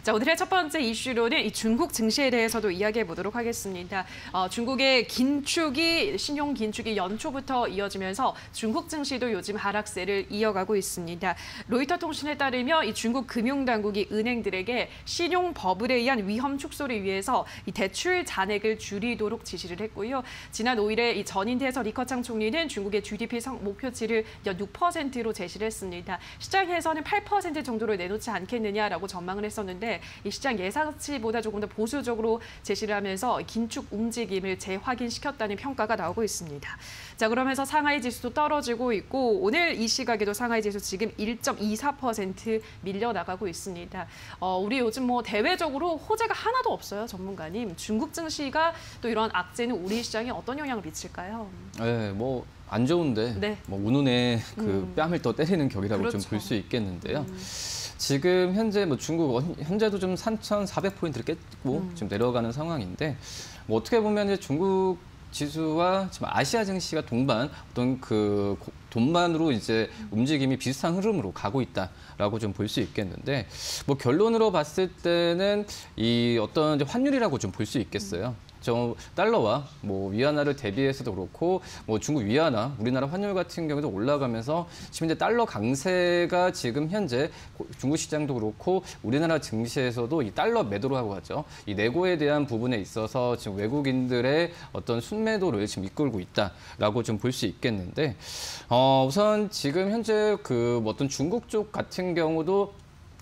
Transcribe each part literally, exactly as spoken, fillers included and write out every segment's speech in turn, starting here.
자, 오늘의 첫 번째 이슈로는 이 중국 증시에 대해서도 이야기해 보도록 하겠습니다. 어, 중국의 긴축이 신용 긴축이 연초부터 이어지면서 중국 증시도 요즘 하락세를 이어가고 있습니다. 로이터 통신에 따르면 이 중국 금융당국이 은행들에게 신용 버블에 의한 위험 축소를 위해서 이 대출 잔액을 줄이도록 지시를 했고요. 지난 오 일에 이 전인태에서 리커창 총리는 중국의 지디피 성 목표치를 연 육 퍼센트로 제시를 했습니다. 시장에서는 팔 퍼센트 정도로 내놓지 않겠느냐라고 전망을 했었는데 이 시장 예상치보다 조금 더 보수적으로 제시를 하면서 긴축 움직임을 재확인시켰다는 평가가 나오고 있습니다. 자, 그러면서 상하이 지수도 떨어지고 있고 오늘 이 시각에도 상하이 지수 지금 일 점 이사 퍼센트 밀려나가고 있습니다. 어, 우리 요즘 뭐 대외적으로 호재가 하나도 없어요, 전문가님. 중국 증시가 또 이런 악재는 우리 시장에 어떤 영향을 미칠까요? 네, 뭐 안 좋은데 네. 뭐 운운에 그 음. 뺨을 또 때리는 격이라고 그렇죠. 좀 볼 수 있겠는데요. 음. 지금 현재 뭐 중국 현재도 좀 삼천사백 포인트를 깼고 음. 좀 내려가는 상황인데 뭐 어떻게 보면 이제 중국 지수와 지금 아시아 증시가 동반 어떤 그 동반으로 이제 움직임이 비슷한 흐름으로 가고 있다라고 좀 볼 수 있겠는데 뭐 결론으로 봤을 때는 이 어떤 이제 환율이라고 좀 볼 수 있겠어요. 저 달러와 뭐 위안화를 대비해서도 그렇고 뭐 중국 위안화, 우리나라 환율 같은 경우도 올라가면서 지금 이제 달러 강세가 지금 현재 중국 시장도 그렇고 우리나라 증시에서도 이 달러 매도라고 하죠. 이 내고에 대한 부분에 있어서 지금 외국인들의 어떤 순매도를 지금 이끌고 있다라고 좀 볼 수 있겠는데 어, 우선 지금 현재 그 어떤 중국 쪽 같은 경우도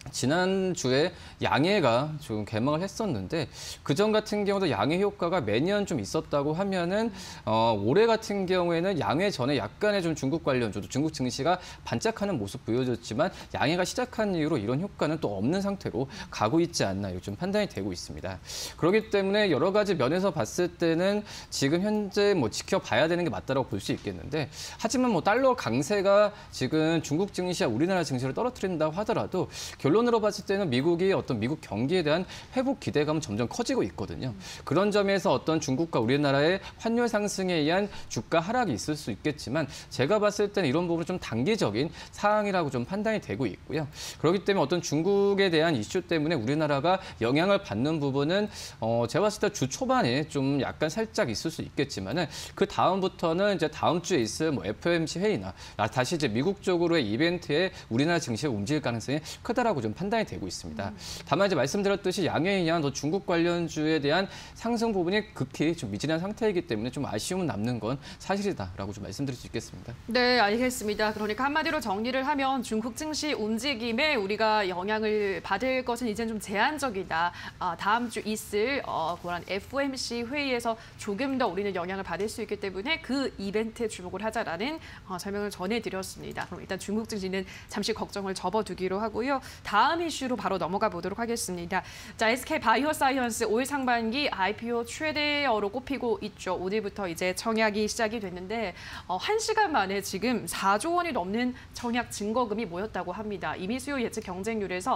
지난주에 양해가 좀 개막을 했었는데 그전 같은 경우도 양해 효과가 매년 좀 있었다고 하면은 어, 올해 같은 경우에는 양해 전에 약간의 좀 중국 관련주도 중국 증시가 반짝하는 모습 보여줬지만 양해가 시작한 이후로 이런 효과는 또 없는 상태로 가고 있지 않나 좀 판단이 되고 있습니다. 그렇기 때문에 여러 가지 면에서 봤을 때는 지금 현재 뭐 지켜봐야 되는 게 맞다라고 볼 수 있겠는데 하지만 뭐 달러 강세가 지금 중국 증시와 우리나라 증시를 떨어뜨린다고 하더라도 결론으로 봤을 때는 미국이 어떤 미국 경기에 대한 회복 기대감은 점점 커지고 있거든요. 그런 점에서 어떤 중국과 우리나라의 환율 상승에 의한 주가 하락이 있을 수 있겠지만 제가 봤을 때는 이런 부분은 좀 단기적인 사항이라고 좀 판단이 되고 있고요. 그렇기 때문에 어떤 중국에 대한 이슈 때문에 우리나라가 영향을 받는 부분은 어, 제가 봤을 때 주 초반에 좀 약간 살짝 있을 수 있겠지만은 그 다음부터는 이제 다음 주에 있을 뭐 에프오엠씨 회의나 다시 이제 미국 쪽으로의 이벤트에 우리나라 증시가 움직일 가능성이 크다라고 좀 판단이 되고 있습니다. 다만 이제 말씀드렸듯이 양해에 의한 더 중국 관련주에 대한 상승 부분이 극히 좀 미진한 상태이기 때문에 좀 아쉬움은 남는 건 사실이다라고 좀 말씀드릴 수 있겠습니다. 네, 알겠습니다. 그러니까 한마디로 정리를 하면 중국 증시 움직임에 우리가 영향을 받을 것은 이제 좀 제한적이다. 아, 다음 주 있을 어, 그런 에프오엠씨 회의에서 조금 더 우리는 영향을 받을 수 있기 때문에 그 이벤트에 주목을 하자라는 어, 설명을 전해드렸습니다. 그럼 일단 중국 증시는 잠시 걱정을 접어두기로 하고요. 다음 이슈로 바로 넘어가 보도록 하겠습니다. 자, 에스케이바이오사이언스 올 상반기 아이피오 최대어로 꼽히고 있죠. 오늘부터 이제 청약이 시작이 됐는데 어, 한 시간 만에 지금 사조 원이 넘는 청약 증거금이 모였다고 합니다. 이미 수요 예측 경쟁률에서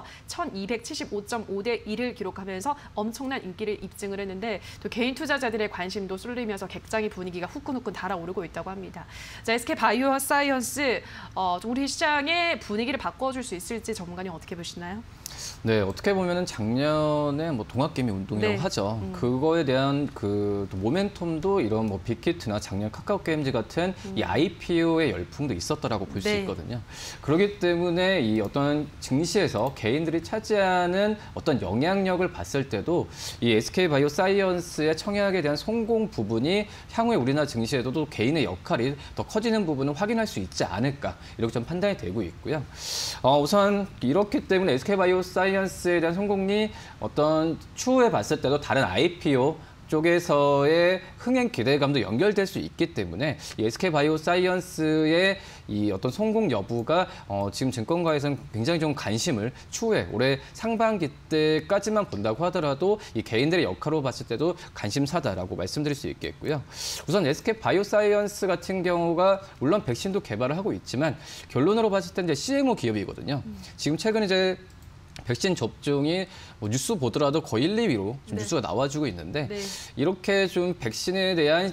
천이백칠십오 점 오 대 일을 기록하면서 엄청난 인기를 입증을 했는데 또 개인 투자자들의 관심도 쏠리면서 객장의 분위기가 후끈후끈 달아오르고 있다고 합니다. 자, 에스케이바이오사이언스 어, 우리 시장의 분위기를 바꿔줄 수 있을지 전문가님 어떻게 보시나요? 네, 어떻게 보면은 작년에 뭐 동학개미 운동이라고 네. 하죠. 음. 그거에 대한 그 모멘텀도 이런 뭐 빅히트나 작년 카카오게임즈 같은 음. 이 아이피오의 열풍도 있었더라고 볼 수 네. 있거든요. 그렇기 때문에 이 어떤 증시에서 개인들이 차지하는 어떤 영향력을 봤을 때도 이 에스케이바이오사이언스의 청약에 대한 성공 부분이 향후에 우리나라 증시에도 또 개인의 역할이 더 커지는 부분을 확인할 수 있지 않을까 이렇게 좀 판단이 되고 있고요. 어, 우선 이렇기 때문에 에스케이바이오사이언스에 대한 성공이 어떤 추후에 봤을 때도 다른 아이피오 쪽에서의 흥행 기대감도 연결될 수 있기 때문에 이 에스케이바이오사이언스의 이 어떤 성공 여부가 어, 지금 증권가에서는 굉장히 좀 관심을 추후에 올해 상반기 때까지만 본다고 하더라도 이 개인들의 역할로 봤을 때도 관심사다라고 말씀드릴 수 있겠고요. 우선 에스케이바이오사이언스 같은 경우가 물론 백신도 개발을 하고 있지만 결론으로 봤을 때 이제 씨엠오 기업이거든요. 지금 최근 이제 백신 접종이 뭐 뉴스 보더라도 거의 일, 이 위로 좀 네. 뉴스가 나와주고 있는데 네. 이렇게 좀 백신에 대한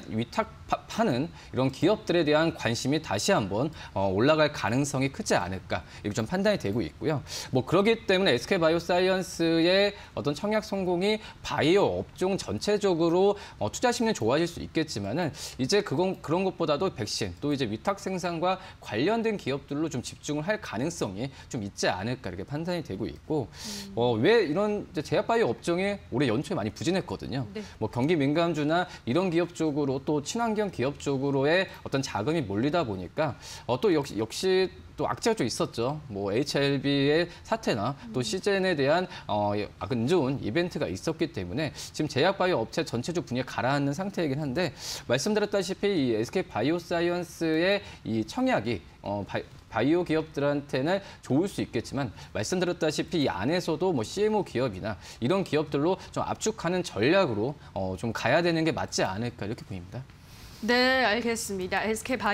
위탁하는 이런 기업들에 대한 관심이 다시 한번 올라갈 가능성이 크지 않을까 이렇게 좀 판단이 되고 있고요. 뭐 그렇기 때문에 에스케이바이오사이언스의 어떤 청약 성공이 바이오 업종 전체적으로 투자 심리 좋아질 수 있겠지만은 이제 그건 그런 것보다도 백신 또 이제 위탁 생산과 관련된 기업들로 좀 집중을 할 가능성이 좀 있지 않을까 이렇게 판단이 되고 있고 음. 어, 왜 이런 이제 제약바이오 업종이 올해 연초에 많이 부진했거든요. 네. 뭐 경기 민감주나 이런 기업 쪽으로 또 친환경 기업 쪽으로의 어떤 자금이 몰리다 보니까 어, 또 역시 역시 또 악재가 좀 있었죠. 뭐 에이치아이브이의 사태나 또 시젠에 대한 어, 안 좋은 이벤트가 있었기 때문에 지금 제약바이오 업체 전체적 분위기가 가라앉는 상태이긴 한데 말씀드렸다시피 이 에스케이바이오사이언스의 이 청약이 어, 바이, 바이오 기업들한테는 좋을 수 있겠지만 말씀드렸다시피 이 안에서도 뭐 씨엠오 기업이나 이런 기업들로 좀 압축하는 전략으로 어, 좀 가야 되는 게 맞지 않을까 이렇게 보입니다. 네, 알겠습니다.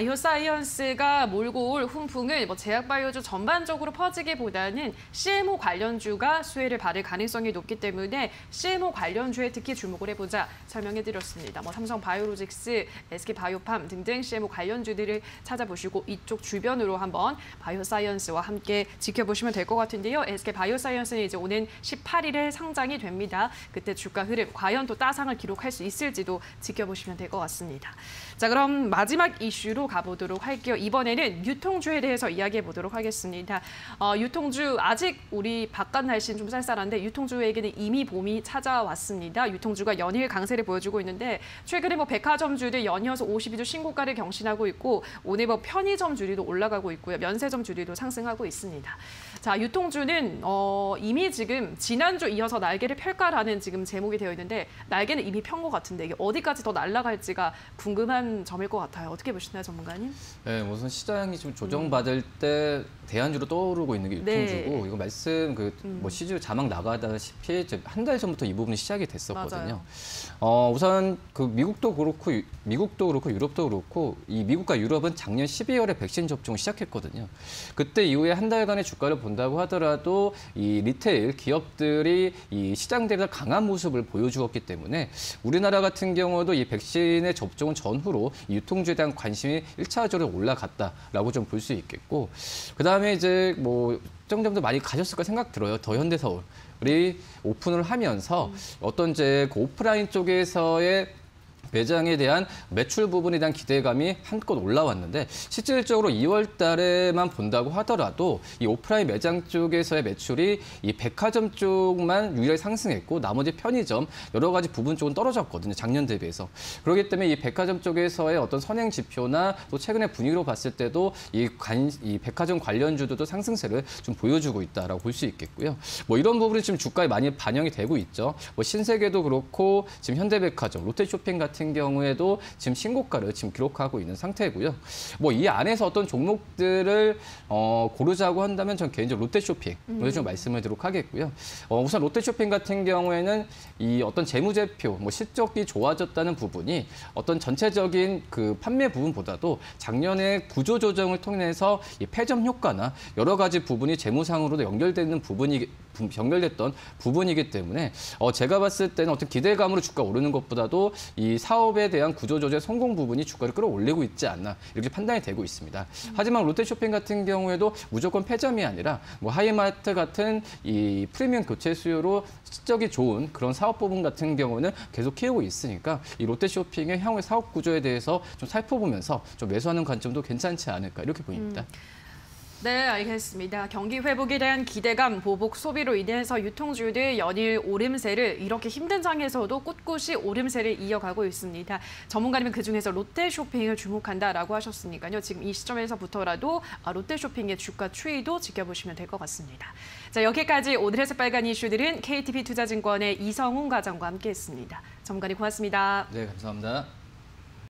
에스케이바이오사이언스가 몰고 올 훈풍을 뭐 제약바이오주 전반적으로 퍼지기보다는 씨엠오 관련주가 수혜를 받을 가능성이 높기 때문에 씨엠오 관련주에 특히 주목을 해보자 설명해드렸습니다. 뭐 삼성바이오로직스, 에스케이바이오팜 등등 씨엠오 관련주들을 찾아보시고 이쪽 주변으로 한번 바이오사이언스와 함께 지켜보시면 될 것 같은데요. 에스케이바이오사이언스는 이제 오는 십팔 일에 상장이 됩니다. 그때 주가 흐름, 과연 또 따상을 기록할 수 있을지도 지켜보시면 될 것 같습니다. 자, 그럼 마지막 이슈로 가보도록 할게요. 이번에는 유통주에 대해서 이야기해 보도록 하겠습니다. 어, 유통주, 아직 우리 바깥 날씨는 좀 쌀쌀한데 유통주에게는 이미 봄이 찾아왔습니다. 유통주가 연일 강세를 보여주고 있는데 최근에 뭐 백화점주들 연이어서 오십이 주 신고가를 경신하고 있고 오늘 뭐 편의점 주류도 올라가고 있고요. 면세점 주류도 상승하고 있습니다. 자, 유통주는 어, 이미 지금 지난주 이어서 날개를 펼까라는 지금 제목이 되어 있는데 날개는 이미 편 것 같은데 이게 어디까지 더 날아갈지가 궁금한 점일 것 같아요. 어떻게 보시나요, 전문가님? 네, 우선 시장이 좀 조정받을 음. 때 대안주로 떠오르고 있는 게 유통주고 네. 이거 말씀 그 뭐 시주 자막 나가다시피 한 달 전부터 이 부분이 시작이 됐었거든요. 어, 우선 그 미국도 그렇고 미국도 그렇고 유럽도 그렇고 이 미국과 유럽은 작년 십이월에 백신 접종을 시작했거든요. 그때 이후에 한 달간의 주가를 본다고 하더라도 이 리테일 기업들이 이 시장 대비해서 강한 모습을 보여주었기 때문에 우리나라 같은 경우도 이 백신의 접종 전후로 이 유통주에 대한 관심이 일차적으로 올라갔다라고 좀 볼 수 있겠고 그다음에 이제 뭐 정점도 많이 가셨을까 생각 들어요. 더 현대서울이 오픈을 하면서 음. 어떤 이제 그 오프라인 쪽에서의 매장에 대한 매출 부분에 대한 기대감이 한껏 올라왔는데 실질적으로 이월 달에만 본다고 하더라도 이 오프라인 매장 쪽에서의 매출이 이 백화점 쪽만 유일하게 상승했고 나머지 편의점 여러 가지 부분 쪽은 떨어졌거든요. 작년 대비해서. 그렇기 때문에 이 백화점 쪽에서의 어떤 선행 지표나 또 최근의 분위기로 봤을 때도 이, 관, 이 백화점 관련주들도 상승세를 좀 보여주고 있다라고 볼 수 있겠고요. 뭐 이런 부분이 지금 주가에 많이 반영이 되고 있죠. 뭐 신세계도 그렇고 지금 현대백화점, 롯데쇼핑 같은 같은 경우에도 지금 신고가를 지금 기록하고 있는 상태고요. 뭐 이 안에서 어떤 종목들을 어, 고르자고 한다면 전 개인적으로 롯데쇼핑을 음. 좀 말씀을 드리도록 하겠고요. 어, 우선 롯데쇼핑 같은 경우에는 이 어떤 재무제표, 뭐 실적이 좋아졌다는 부분이 어떤 전체적인 그 판매 부분보다도 작년에 구조조정을 통해서 이 폐점 효과나 여러 가지 부분이 재무상으로도 연결되는 부분이 연결됐던 부분이기 때문에 어, 제가 봤을 때는 어떤 기대감으로 주가 오르는 것보다도 이 사업에 대한 구조조정의 성공 부분이 주가를 끌어올리고 있지 않나 이렇게 판단이 되고 있습니다. 음. 하지만 롯데쇼핑 같은 경우에도 무조건 폐점이 아니라 뭐 하이마트 같은 이 프리미엄 교체 수요로 실적이 좋은 그런 사업 부분 같은 경우는 계속 키우고 있으니까 이 롯데쇼핑의 향후의 사업 구조에 대해서 좀 살펴보면서 좀 매수하는 관점도 괜찮지 않을까 이렇게 보입니다. 음. 네, 알겠습니다. 경기 회복에 대한 기대감, 보복 소비로 인해서 유통주들 연일 오름세를 이렇게 힘든 장에서도 꿋꿋이 오름세를 이어가고 있습니다. 전문가님은 그중에서 롯데쇼핑을 주목한다라고 하셨으니까요. 지금 이 시점에서부터라도 롯데쇼핑의 주가 추이도 지켜보시면 될 것 같습니다. 자, 여기까지 오늘의 새빨간 이슈들은 케이티비 투자증권의 이성훈 과장과 함께했습니다. 전문가님 고맙습니다. 네, 감사합니다.